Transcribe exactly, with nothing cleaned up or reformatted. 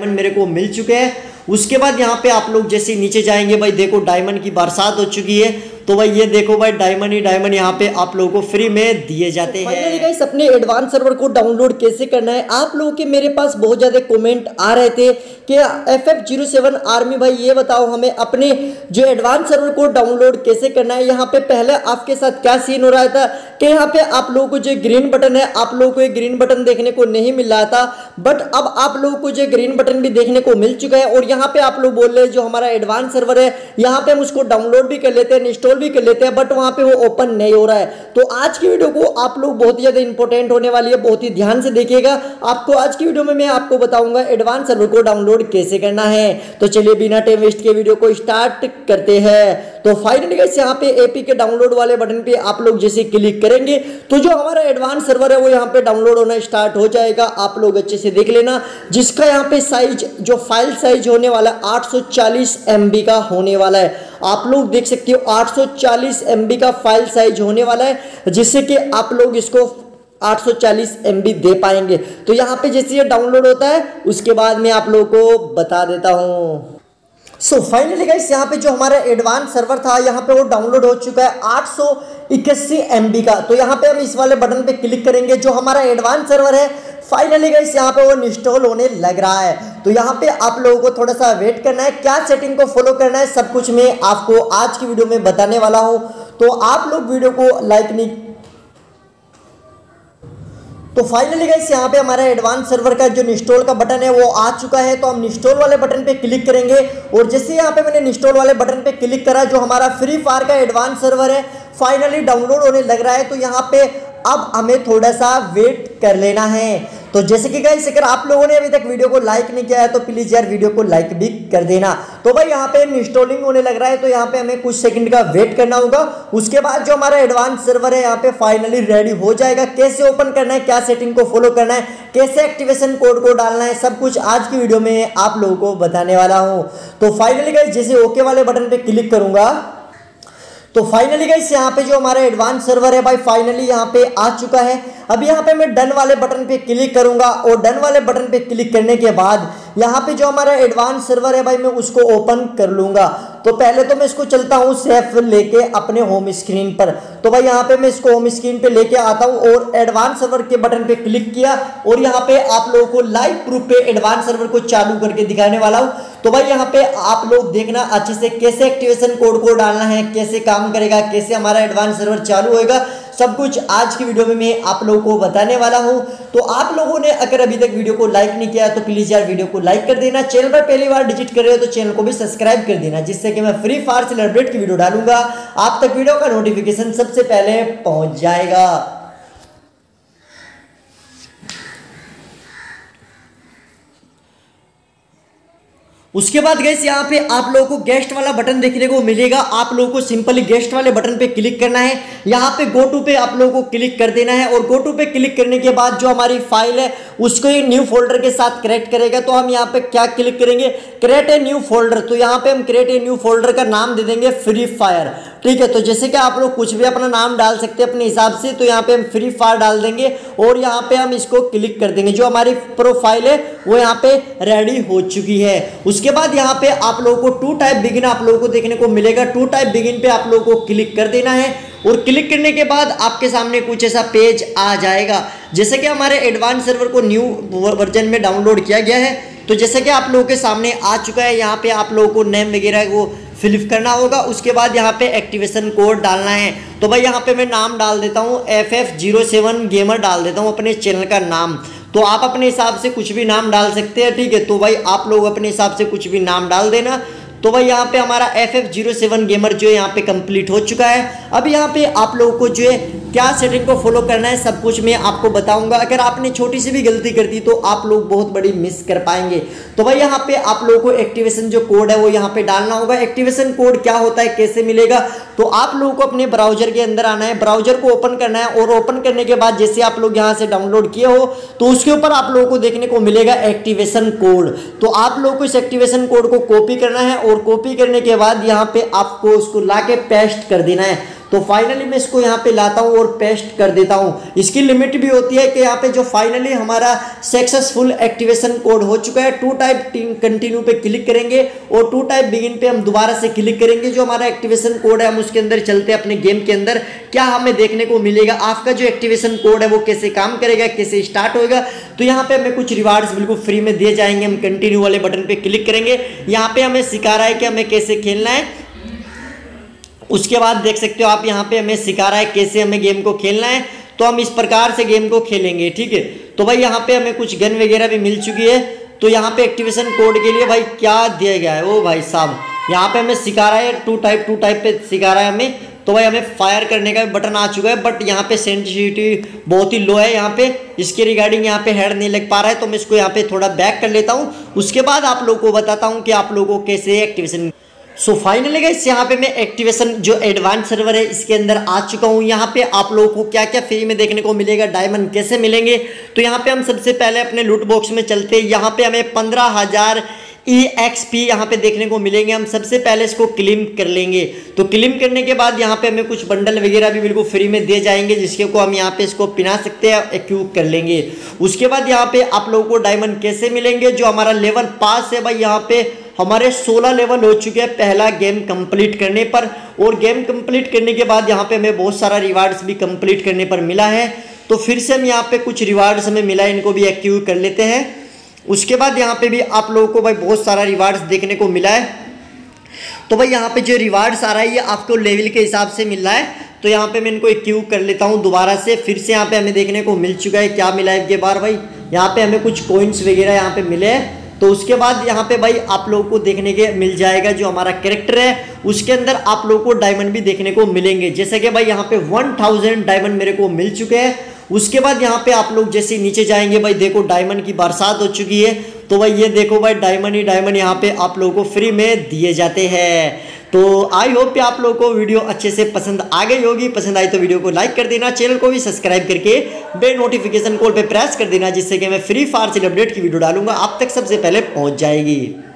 Diamond मेरे को मिल चुके हैं। उसके बाद यहाँ पे आप लोग जैसे नीचे जाएंगे भाई देखो डायमंड की बरसात हो चुकी है। तो भाई ये देखो भाई डायमंड ही डायमंड यहाँ पे आप लोगों को फ्री में दिए जाते हैं। फाइनली गाइस अपने एडवांस सर्वर को डाउनलोड कैसे करना है, आप लोगों के मेरे पास बहुत ज्यादा कमेंट आ रहे थे कि F F zero seven army भाई ये बताओ हमें अपने जो एडवांस सर्वर को डाउनलोड कैसे करना है। यहाँ पे पहले आपके साथ क्या सीन हो रहा था कि यहाँ पे आप लोगों को जो ग्रीन बटन है आप लोगों को ग्रीन बटन देखने को नहीं मिल रहा था, बट अब आप लोगों को जो ग्रीन बटन भी देखने को मिल चुका है। और यहाँ पे आप लोग बोल रहे हैं जो हमारा एडवांस सर्वर है यहाँ पे हम उसको डाउनलोड भी कर लेते हैं, इंस्टॉल भी कर लेते हैं, बट वहां पे वो ओपन नहीं हो रहा है। तो आज की वीडियो को आप लोग बहुत ही ज्यादा इंपॉर्टेंट होने वाली है, बहुत ही ध्यान से देखिएगा। आपको आज की वीडियो में मैं आपको बताऊंगा एडवांस सर्वर को डाउनलोड कैसे करना है। तो चलिए बिना टाइम वेस्ट के वीडियो को स्टार्ट करते हैं। तो फाइनली गाइस यहाँ पे एपी के डाउनलोड वाले बटन पे आप लोग जैसे क्लिक करेंगे तो जो हमारा एडवांस सर्वर है वो यहाँ पे डाउनलोड होना स्टार्ट हो जाएगा। आप लोग अच्छे से देख लेना, जिसका यहाँ पे साइज जो फाइल साइज होने वाला है आठ सौ चालीस एम बी का होने वाला है। आप लोग देख सकते हो आठ सौ चालीस एम बी का फाइल साइज होने वाला है, जिससे कि आप लोग इसको आठ सौ चालीस एम बी दे पाएंगे। तो यहाँ पे जैसे ये डाउनलोड होता है उसके बाद मैं आप लोगों को बता देता हूँ। सो फाइनली गाइस यहाँ पे जो हमारा एडवांस सर्वर था यहाँ पे वो डाउनलोड हो चुका है आठ सौ इक्यासी एम बी का। तो यहाँ पे हम इस वाले बटन पे क्लिक करेंगे, जो हमारा एडवांस सर्वर है फाइनली गाइस यहाँ पे वो इंस्टॉल होने लग रहा है। तो यहाँ पे आप लोगों को थोड़ा सा वेट करना है, क्या सेटिंग को फॉलो करना है सब कुछ मैं आपको आज की वीडियो में बताने वाला हूँ। तो आप लोग वीडियो को लाइक नहीं तो फाइनली गाइस यहाँ पे हमारा एडवांस सर्वर का जो इंस्टॉल का बटन है वो आ चुका है। तो हम इंस्टॉल वाले बटन पे क्लिक करेंगे और जैसे यहाँ पे मैंने इंस्टॉल वाले बटन पे क्लिक करा, जो हमारा फ्री फायर का एडवांस सर्वर है फाइनली डाउनलोड होने लग रहा है। तो यहाँ पे अब हमें थोड़ा सा वेट कर लेना है। तो जैसे कि गाइस अगर आप लोगों ने अभी तक वीडियो को लाइक नहीं किया है तो प्लीज यार वीडियो को लाइक भी कर देना। तो भाई यहाँ पे इंस्टॉलिंग होने लग रहा है, तो यहाँ पे हमें कुछ सेकंड का वेट करना होगा। उसके बाद जो हमारा एडवांस सर्वर है यहाँ पे फाइनली रेडी हो जाएगा। कैसे ओपन करना है, क्या सेटिंग को फॉलो करना है, कैसे एक्टिवेशन कोड को डालना है, सब कुछ आज की वीडियो में आप लोगों को बताने वाला हूँ। तो फाइनली गाइस जैसे ओके वाले बटन पे क्लिक करूंगा तो फाइनली गाइस यहाँ पे जो हमारा एडवांस सर्वर है भाई फाइनली यहाँ पे आ चुका है। अब यहाँ पे मैं डन वाले बटन पे क्लिक करूंगा और डन वाले बटन पे क्लिक करने के बाद यहाँ पे जो हमारा एडवांस सर्वर है भाई मैं उसको ओपन कर लूंगा। तो पहले तो मैं इसको चलता हूँ सेफ लेके अपने होम स्क्रीन पर। तो भाई यहाँ पे मैं इसको होम स्क्रीन पे लेके आता हूँ और एडवांस सर्वर के बटन पे क्लिक किया और यहाँ पे आप लोगों को लाइव प्रूफ पे एडवांस सर्वर को चालू करके दिखाने वाला हूँ। तो भाई यहाँ पे आप लोग देखना अच्छे से कैसे एक्टिवेशन कोड को डालना है, कैसे काम करेगा, कैसे हमारा एडवांस सर्वर चालू होएगा, सब कुछ आज की वीडियो में मैं आप लोगों को बताने वाला हूं। तो आप लोगों ने अगर अभी तक वीडियो को लाइक नहीं किया तो प्लीज यार वीडियो को लाइक कर देना। चैनल पर पहली बार विजिट कर रहे हो तो चैनल को भी सब्सक्राइब कर देना, जिससे कि मैं फ्री फायर से रिलेटेड की वीडियो डालूंगा आप तक वीडियो का नोटिफिकेशन सबसे पहले पहुंच जाएगा। उसके बाद गाइस यहाँ पे आप लोगों को गेस्ट वाला बटन देखने को मिलेगा। आप लोगों को सिंपली गेस्ट वाले बटन पे क्लिक करना है, यहाँ पे गो टू पे आप लोगों को क्लिक कर देना है और गो टू पे क्लिक करने के बाद जो हमारी फाइल है उसको ये न्यू फोल्डर के साथ क्रिएट करेगा। तो हम यहाँ पे क्या क्लिक करेंगे, क्रिएट ए न्यू फोल्डर। तो यहाँ पे हम क्रिएट ए न्यू फोल्डर का नाम दे देंगे फ्री फायर, ठीक है। तो जैसे कि आप लोग कुछ भी अपना नाम डाल सकते हैं अपने हिसाब से। तो यहाँ पे हम फ्री फायर डाल देंगे और यहाँ पे हम इसको क्लिक कर देंगे। जो हमारी प्रोफाइल है वो यहाँ पे रेडी हो चुकी है। उसके बाद यहाँ पे आप लोगों को टू टाइप बिगिन आप लोगों को देखने को मिलेगा। टू टाइप बिगिन पे आप लोगों को क्लिक कर देना है और क्लिक करने के बाद आपके सामने कुछ ऐसा पेज आ जाएगा। जैसे कि हमारे एडवांस सर्वर को न्यू वर्जन में डाउनलोड किया गया है, तो जैसे कि आप लोगों के सामने आ चुका है। यहाँ पे आप लोगों को नेम वगैरह को फिलअप करना होगा। उसके बाद यहाँ पे एक्टिवेशन कोड डालना है। तो भाई यहाँ पे मैं नाम डाल देता हूँ F F zero seven gamer डाल देता हूँ अपने चैनल का नाम। तो आप अपने हिसाब से कुछ भी नाम डाल सकते हैं, ठीक है। तो भाई आप लोग अपने हिसाब से कुछ भी नाम डाल देना। तो भाई यहाँ पे हमारा F F zero seven gamer जो है यहाँ पे कंप्लीट हो चुका है। अब यहाँ पे आप लोगों को जो है क्या सेटिंग को फॉलो करना है सब कुछ मैं आपको बताऊंगा। अगर आपने छोटी सी भी गलती कर दी तो आप लोग बहुत बड़ी मिस कर पाएंगे। तो भाई यहाँ पे आप लोगों को एक्टिवेशन जो कोड है वो यहाँ पे डालना होगा। एक्टिवेशन कोड क्या होता है, कैसे मिलेगा, तो आप लोगों को अपने ब्राउजर के अंदर आना है, ब्राउजर को ओपन करना है और ओपन करने के बाद जैसे आप लोग यहाँ से डाउनलोड किए हो तो उसके ऊपर आप लोगों को देखने को मिलेगा एक्टिवेशन कोड। तो आप लोगों को इस एक्टिवेशन कोड को कॉपी करना है और कॉपी करने के बाद यहाँ पे आपको उसको ला के पेस्ट कर देना है। तो फाइनली मैं इसको यहाँ पे लाता हूँ और पेस्ट कर देता हूँ। इसकी लिमिट भी होती है कि यहाँ पे जो फाइनली हमारा सक्सेसफुल एक्टिवेशन कोड हो चुका है, टू टाइप कंटिन्यू पे क्लिक करेंगे और टू टाइप बिगिन पे हम दोबारा से क्लिक करेंगे। जो हमारा एक्टिवेशन कोड है हम उसके अंदर चलते हैं अपने गेम के अंदर, क्या हमें देखने को मिलेगा, आपका जो एक्टिवेशन कोड है वो कैसे काम करेगा, कैसे स्टार्ट होगा। तो यहाँ पे हमें कुछ रिवार्ड्स बिल्कुल फ्री में दिए जाएंगे। हम कंटिन्यू वाले बटन पे क्लिक करेंगे, यहाँ पे हमें सिखा रहा है कि हमें कैसे खेलना है। उसके बाद देख सकते हो आप यहाँ पे हमें सिखा रहा है कैसे हमें गेम को खेलना है, तो हम इस प्रकार से गेम को खेलेंगे, ठीक है। तो भाई यहाँ पे हमें कुछ गन वगैरह भी मिल चुकी है। तो यहाँ पे एक्टिवेशन कोड के लिए भाई क्या दिया गया है, ओ भाई साहब यहाँ पे हमें सिखा रहा है टू टाइप टू टाइप पे सिखा रहा है हमें। तो भाई हमें फायर करने का बटन आ चुका है, बट यहाँ पे सेंसिटिविटी बहुत ही लो है, यहाँ पे इसके रिगार्डिंग यहाँ पे हेड नहीं लग पा रहा है। तो मैं इसको यहाँ पे थोड़ा बैक कर लेता हूँ। उसके बाद आप लोगों को बताता हूँ कि आप लोगों को कैसे एक्टिवेशन। सो फाइनली गाइस यहाँ पे मैं एक्टिवेशन जो एडवांस सर्वर है इसके अंदर आ चुका हूँ। यहाँ पे आप लोगों को क्या क्या फ्री में देखने को मिलेगा, डायमंड कैसे मिलेंगे। तो यहाँ पे हम सबसे पहले अपने लूट बॉक्स में चलते हैं। यहाँ पे हमें पंद्रह हजार ई एक्स पी यहाँ पे देखने को मिलेंगे। हम सबसे पहले इसको क्लेम कर लेंगे। तो क्लेम करने के बाद यहाँ पे हमें कुछ बंडल वगैरह भी बिल्कुल फ्री में दिए जाएंगे, जिसके को हम यहाँ पे इसको पिना सकते हैं, एक्यूब कर लेंगे। उसके बाद यहाँ पे आप लोगों को डायमंड कैसे मिलेंगे, जो हमारा लेवल पास है भाई यहाँ पे हमारे सोलह लेवल हो चुके हैं पहला गेम कंप्लीट करने पर। और गेम कंप्लीट करने के बाद यहाँ पे हमें बहुत सारा रिवार्ड्स भी कंप्लीट करने पर मिला है। तो फिर से हम यहाँ पे कुछ रिवार्ड्स हमें मिला है, इनको भी एक्टिव कर लेते हैं। उसके बाद यहाँ पे भी आप लोगों को भाई बहुत सारा रिवार्ड्स देखने को मिला है। तो भाई यहाँ पे जो रिवार्ड्स आ रहा है ये आपको लेवल के हिसाब से मिल रहा है। तो यहाँ पे मैं इनको एक्टिव कर लेता हूँ दोबारा से। फिर से यहाँ पे हमें देखने को मिल चुका है, क्या मिला है एक बार भाई, यहाँ पे हमें कुछ कॉइन्स वगैरह यहाँ पे मिले हैं। तो उसके बाद यहाँ पे भाई आप लोगों को देखने के मिल जाएगा जो हमारा कैरेक्टर है, उसके अंदर आप लोगों को डायमंड भी देखने को मिलेंगे। जैसे कि भाई यहाँ पे वन थाउजेंड डायमंड मेरे को मिल चुके हैं। उसके बाद यहाँ पे आप लोग जैसे नीचे जाएंगे भाई देखो डायमंड की बरसात हो चुकी है। तो भाई ये देखो भाई डायमंड ही डायमंड यहाँ पे आप लोगों को फ्री में दिए जाते हैं। तो आई होप कि आप लोगों को वीडियो अच्छे से पसंद आ गई होगी। पसंद आई तो वीडियो को लाइक कर देना, चैनल को भी सब्सक्राइब करके बेल नोटिफिकेशन कॉल पे प्रेस कर देना, जिससे कि मैं फ्री फायर से अपडेट की वीडियो डालूंगा आप तक सबसे पहले पहुंच जाएगी।